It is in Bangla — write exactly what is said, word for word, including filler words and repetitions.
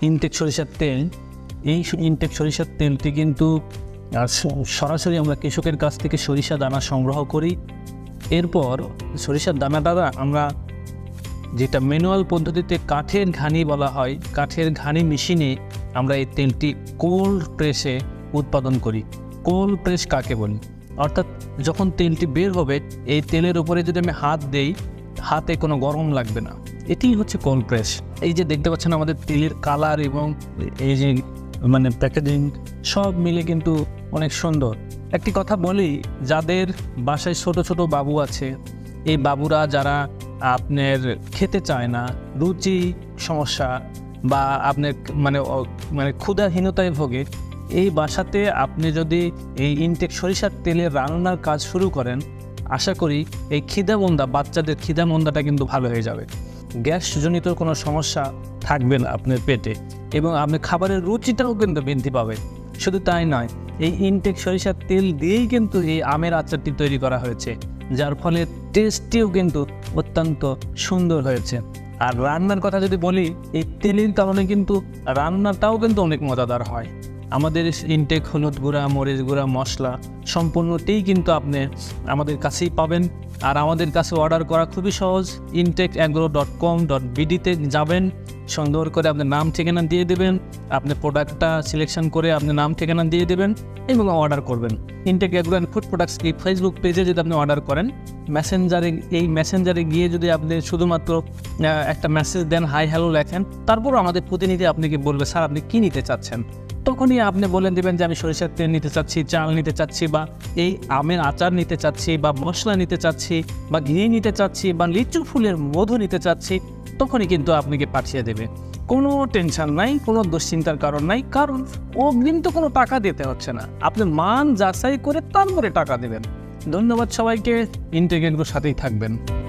ইনটেক সরিষার তেল। এই ইনটেক সরিষার তেলটি কিন্তু সরাসরি আমরা কৃষকের কাছ থেকে সরিষা দানা সংগ্রহ করি। এরপর সরিষার দানা দ্বারা আমরা যেটা ম্যানুয়াল পদ্ধতিতে কাঠের ঘানি বলা হয়, কাঠের ঘানি মেশিনে আমরা এই তেলটি কোল্ড প্রেসে উৎপাদন করি। কোল্ড প্রেস কাকে বলি? অর্থাৎ যখন তেলটি বের হবে এই তেলের উপরে যদি আমি হাত দেই, হাতে কোনো গরম লাগবে না, এটিই হচ্ছে কোল্ড প্রেস। এই যে দেখতে পাচ্ছেন আমাদের তেলের কালার এবং এই যে মানে প্যাকেজিং সব মিলে কিন্তু অনেক সুন্দর। একটি কথা বলি, যাদের বাসায় ছোট ছোট বাবু আছে, এই বাবুরা যারা আপনার খেতে চায় না, রুচি সমস্যা বা আপনার মানে মানে ক্ষুধাহীনতায় ভোগে, এই বাসাতে আপনি যদি এই ইনটেক সরিষার তেলের রান্নার কাজ শুরু করেন, আশা করি এই খিদামন্দা বাচ্চাদের খিদামন্দাটা কিন্তু ভালো হয়ে যাবে। গ্যাসজনিত কোনো সমস্যা থাকবে না আপনার পেটে এবং আপনার খাবারের রুচিটাও কিন্তু বৃদ্ধি পাবে। শুধু তাই নয়, এই ইনটেক সরিষার তেল দিয়েই কিন্তু এই আমের আচারটি তৈরি করা হয়েছে, যার ফলে টেস্টিও কিন্তু অত্যন্ত সুন্দর হয়েছে। আর রান্নার কথা যদি বলি, এই তেলের কারণে কিন্তু রান্নাটাও কিন্তু অনেক মজাদার হয়। আমাদের ইনটেক হলুদ গুঁড়া, মরিচ গুঁড়া, মশলা সম্পূর্ণটাই কিন্তু আপনি আমাদের কাছেই পাবেন। আর আমাদের কাছে অর্ডার করা খুবই সহজ। Intek Agro dot com dot বিডিতে যাবেন, সুন্দর করে আপনার নাম ঠিকানা দিয়ে দেবেন, আপনি প্রোডাক্টটা সিলেকশন করে আপনি নাম ঠিকানা দিয়ে দেবেন এবং অর্ডার করবেন। Intek Agro and Food Products এই ফেসবুক পেজে যদি আপনি অর্ডার করেন, মেসেঞ্জারে এই মেসেঞ্জারে গিয়ে যদি আপনি শুধুমাত্র একটা মেসেজ দেন, হাই হ্যালো লেখেন, তারপরও আমাদের প্রতিনিধি আপনাকে বলবে স্যার আপনি কী নিতে চাচ্ছেন। তখনই আপনি বলে দেবেন যে আমি সরিষার তেল নিতে চাচ্ছি, চাল নিতে চাচ্ছি, বা এই আমের আচার নিতে চাচ্ছি, বা মশলা নিতে চাচ্ছি, বা ঘি নিতে চাচ্ছি, বা লিচু ফুলের মধু নিতে চাচ্ছি, তখনই কিন্তু আপনাকে পাঠিয়ে দেবে। কোনো টেনশন নাই, কোনো দুশ্চিন্তার কারণ নাই, কারণ অগ্রিম তো কোনো টাকা দিতে হচ্ছে না। আপনি মান যাচাই করে তারপরে টাকা দেবেন। ধন্যবাদ সবাইকে। ইনটেক এগ্রোর সাথেই থাকবেন।